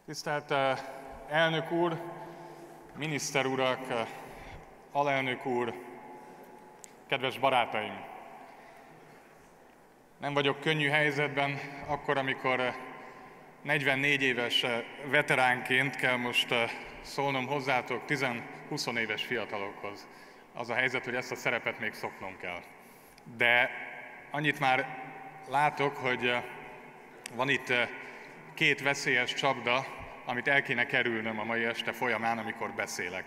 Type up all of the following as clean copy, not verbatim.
Tisztelt elnök úr, miniszter urak, alelnök úr, kedves barátaim! Nem vagyok könnyű helyzetben akkor, amikor 44 éves veteránként kell most szólnom hozzátok 10-20 éves fiatalokhoz. Az a helyzet, hogy ezt a szerepet még szoknom kell. De annyit már látok, hogy van itt két veszélyes csapda, amit el kéne kerülnöm a mai este folyamán, amikor beszélek.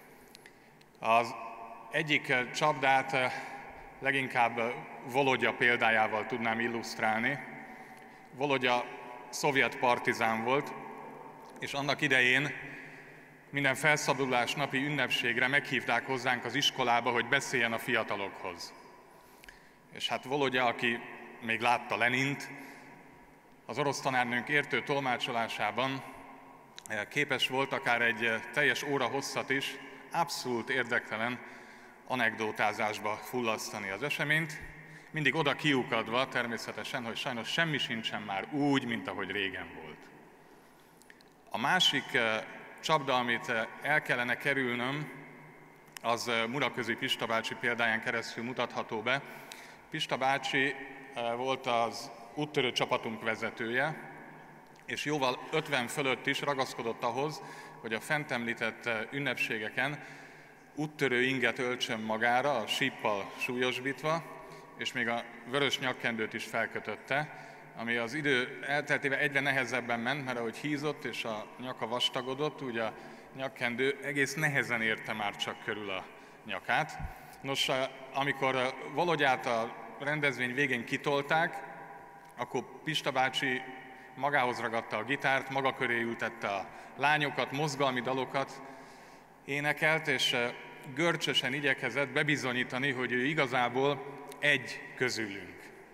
Az egyik csapdát leginkább Volodya példájával tudnám illusztrálni. Volodya szovjet partizán volt, és annak idején minden felszabadulás napi ünnepségre meghívták hozzánk az iskolába, hogy beszéljen a fiatalokhoz. És hát Volodya, aki még látta Lenint, az orosz tanárnőnk értő tolmácsolásában képes volt akár egy teljes óra hosszat is abszolút érdektelen anekdotázásba fullasztani az eseményt, mindig oda kiukadva természetesen, hogy sajnos semmi sincsen már úgy, mint ahogy régen volt. A másik csapda, amit el kellene kerülnöm, az Muraközi Pista bácsi példáján keresztül mutatható be. Pista bácsi volt az úttörő csapatunk vezetője, és jóval 50 fölött is ragaszkodott ahhoz, hogy a fent említett ünnepségeken úttörő inget öltsön magára, a síppal súlyosbítva, és még a vörös nyakkendőt is felkötötte, ami az idő elteltével egyre nehezebben ment, mert ahogy hízott és a nyaka vastagodott, úgy a nyakkendő egész nehezen érte már csak körül a nyakát. Nos, amikor Volodyát a rendezvény végén kitolták, akkor Pista bácsi magához ragadta a gitárt, maga köré ültette a lányokat, mozgalmi dalokat énekelt, és görcsösen igyekezett bebizonyítani, hogy ő igazából egy közülünk.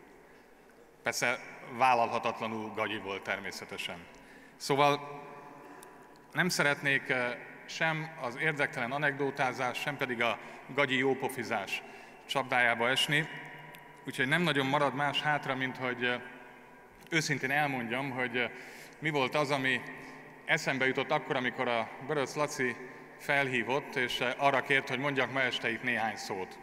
Persze vállalhatatlanul gagyi volt természetesen. Szóval nem szeretnék sem az érdektelen anekdotázás, sem pedig a gagyi jópofizás csapdájába esni, úgyhogy nem nagyon marad más hátra, mint hogy őszintén elmondjam, hogy mi volt az, ami eszembe jutott akkor, amikor a Böröc Laci felhívott, és arra kért, hogy mondjak ma este itt néhány szót.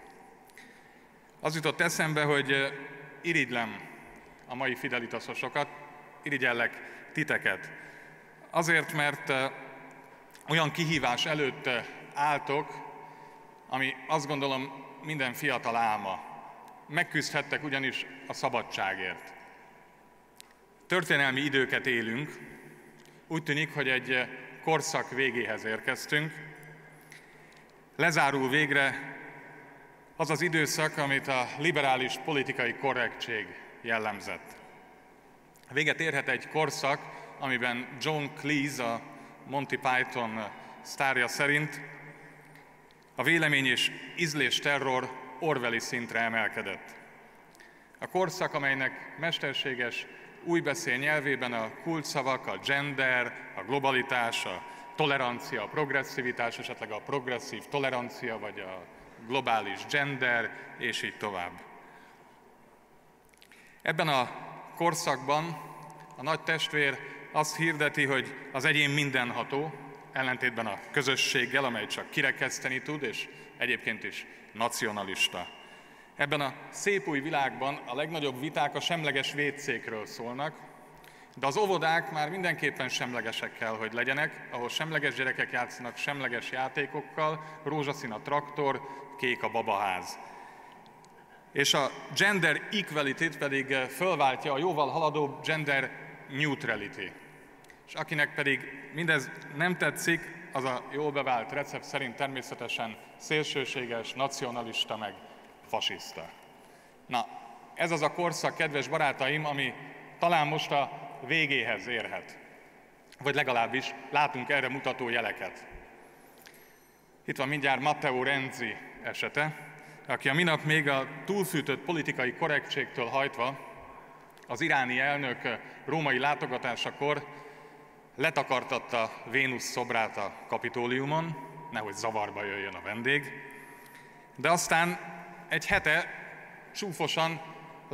Az jutott eszembe, hogy irigylem a mai fidelitasosokat, irigyellek titeket. Azért, mert olyan kihívás előtt álltok, ami azt gondolom minden fiatal álma. Megküzdhettek ugyanis a szabadságért. Történelmi időket élünk, úgy tűnik, hogy egy korszak végéhez érkeztünk. Lezárul végre az az időszak, amit a liberális politikai korrektség jellemzett. Véget érhet egy korszak, amiben John Cleese, a Monty Python sztárja szerint a vélemény és ízlés terror orwelli szintre emelkedett. A korszak, amelynek mesterséges újbeszél nyelvében a kulcsszavak, a gender, a globalitás, a tolerancia, a progresszivitás, esetleg a progresszív tolerancia, vagy a globális gender, és így tovább. Ebben a korszakban a nagy testvér azt hirdeti, hogy az egyén mindenható, ellentétben a közösséggel, amely csak kirekeszteni tud, és egyébként is nacionalista. Ebben a szép új világban a legnagyobb viták a semleges vécékről szólnak, de az óvodák már mindenképpen semlegesek kell, hogy legyenek, ahol semleges gyerekek játszanak semleges játékokkal, rózsaszín a traktor, kék a babaház. És a gender equality-t pedig fölváltja a jóval haladóbb gender neutrality. És akinek pedig mindez nem tetszik, az a jól bevált recept szerint természetesen szélsőséges, nacionalista, meg fasiszta. Na, ez az a korszak, kedves barátaim, ami talán most a végéhez érhet. Vagy legalábbis látunk erre mutató jeleket. Itt van mindjárt Matteo Renzi esete, aki a minap még a túlfűtött politikai korrektségtől hajtva az iráni elnök római látogatásakor letakartatta Vénusz szobrát a Kapitóliumon, nehogy zavarba jöjjön a vendég, de aztán egy hete csúfosan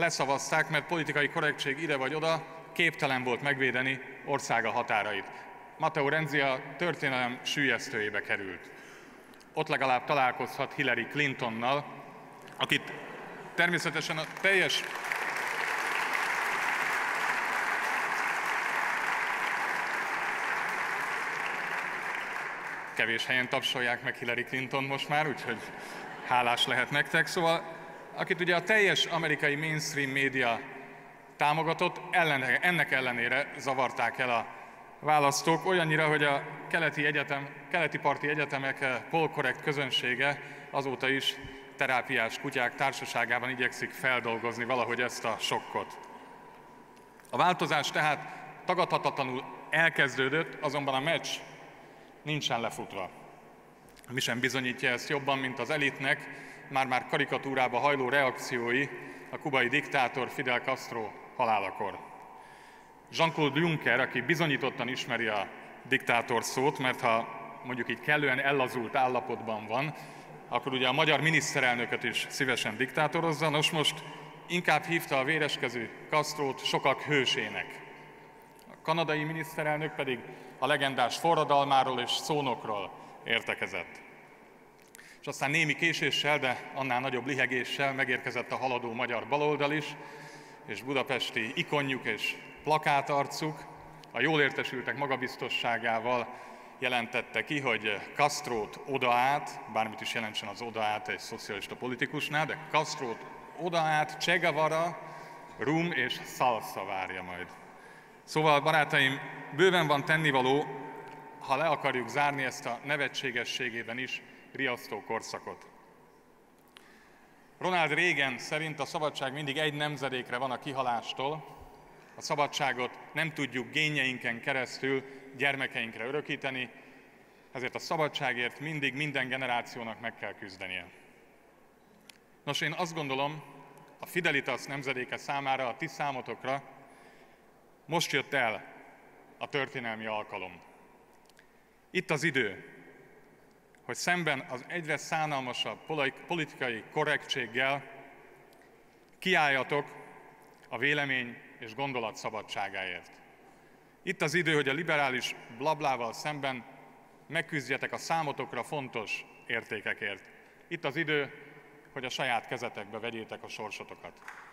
leszavazták, mert politikai korrektség ide vagy oda képtelen volt megvédeni országa határait. Matteo Renzi a történelem süllyesztőjébe került. Ott legalább találkozhat Hillary Clintonnal, akit természetesen a teljes... Kevés helyen tapsolják meg Hillary Clinton most már, úgyhogy hálás lehet nektek. Szóval, akit ugye a teljes amerikai mainstream média támogatott, ennek ellenére zavarták el a választók, olyannyira, hogy a keleti parti egyetemek polkorrekt közönsége azóta is terápiás kutyák társaságában igyekszik feldolgozni valahogy ezt a sokkot. A változás tehát tagadhatatlanul elkezdődött, azonban a meccs nincsen lefutva. Mi sem bizonyítja ezt jobban, mint az elitnek már-már karikatúrába hajló reakciói a kubai diktátor Fidel Castro halálakor. Jean-Claude Juncker, aki bizonyítottan ismeri a diktátor szót, mert ha mondjuk így kellően ellazult állapotban van, akkor ugye a magyar miniszterelnököt is szívesen diktátorozza, nos most inkább hívta a véreskező Castrót sokak hősének. A kanadai miniszterelnök pedig a legendás forradalmáról és szónokról értekezett. És aztán némi késéssel, de annál nagyobb lihegéssel megérkezett a haladó magyar baloldal is, és budapesti ikonjuk és plakátarcuk a jól értesültek magabiztosságával jelentette ki, hogy Castrót odaát, bármit is jelentsen az odaát egy szocialista politikusnál, de Castrót odaát Che Guevara, rum és salsa várja majd. Szóval, barátaim, bőven van tennivaló, ha le akarjuk zárni ezt a nevetségességében is riasztó korszakot. Ronald Reagan szerint a szabadság mindig egy nemzedékre van a kihalástól, a szabadságot nem tudjuk génjeinken keresztül gyermekeinkre örökíteni, ezért a szabadságért mindig minden generációnak meg kell küzdenie. Nos, én azt gondolom, a Fidelitas nemzedéke számára, a ti számotokra most jött el a történelmi alkalom. Itt az idő, hogy szemben az egyre szánalmasabb politikai korrektséggel kiálljatok a vélemény és gondolat szabadságáért. Itt az idő, hogy a liberális blablával szemben megküzdjetek a számotokra fontos értékekért. Itt az idő, hogy a saját kezetekbe vegyétek a sorsotokat.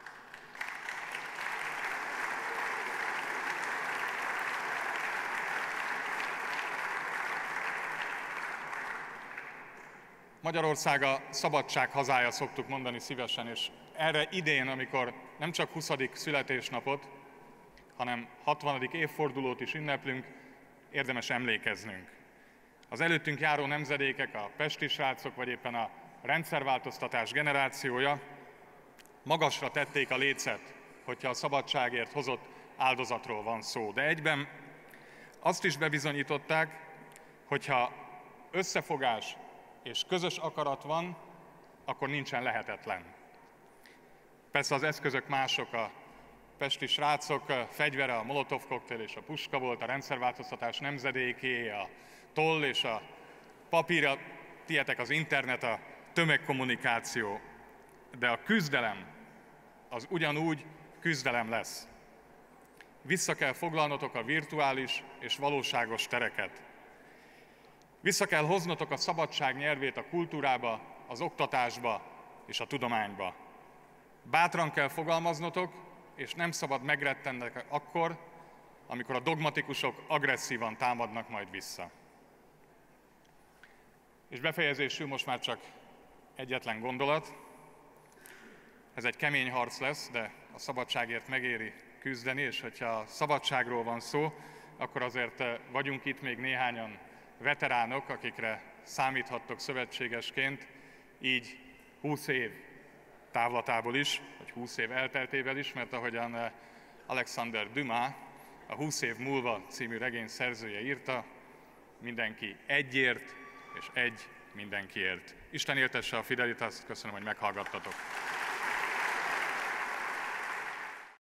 Magyarország a szabadság hazája, szoktuk mondani szívesen, és erre idén, amikor nem csak 20. születésnapot, hanem 60. évfordulót is ünneplünk, érdemes emlékeznünk. Az előttünk járó nemzedékek, a pesti srácok, vagy éppen a rendszerváltoztatás generációja magasra tették a lécet, hogyha a szabadságért hozott áldozatról van szó. De egyben azt is bebizonyították, hogyha összefogás és közös akarat van, akkor nincsen lehetetlen. Persze az eszközök mások, a pesti srácok fegyvere a Molotov koktél és a puska volt, a rendszerváltoztatás nemzedéké, a toll és a papír, tietek az internet, a tömegkommunikáció. De a küzdelem az ugyanúgy küzdelem lesz. Vissza kell foglalnotok a virtuális és valóságos tereket. Vissza kell hoznotok a szabadság nyelvét a kultúrába, az oktatásba és a tudományba. Bátran kell fogalmaznotok, és nem szabad megrettennek akkor, amikor a dogmatikusok agresszívan támadnak majd vissza. És befejezésül most már csak egyetlen gondolat. Ez egy kemény harc lesz, de a szabadságért megéri küzdeni, és hogyha a szabadságról van szó, akkor azért vagyunk itt még néhányan veteránok, akikre számíthattok szövetségesként, így 20 év távlatából is, vagy 20 év elteltével is, mert ahogyan Alexander Dumas, a 20 év múlva című regény szerzője írta, mindenki egyért, és egy mindenkiért. Isten éltesse a Fidelitaszt, köszönöm, hogy meghallgattatok.